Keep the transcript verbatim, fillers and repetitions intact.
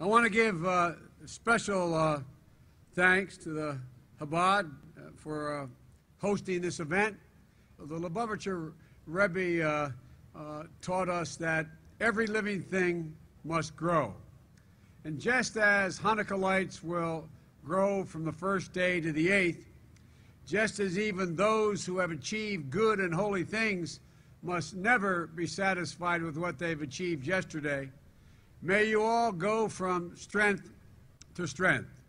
I want to give uh, special uh, thanks to the Chabad uh, for uh, hosting this event. The Lubavitcher Rebbe uh, uh, taught us that every living thing must grow. And just as Hanukkah lights will grow from the first day to the eighth, just as even those who have achieved good and holy things must never be satisfied with what they've achieved yesterday, may you all go from strength to strength.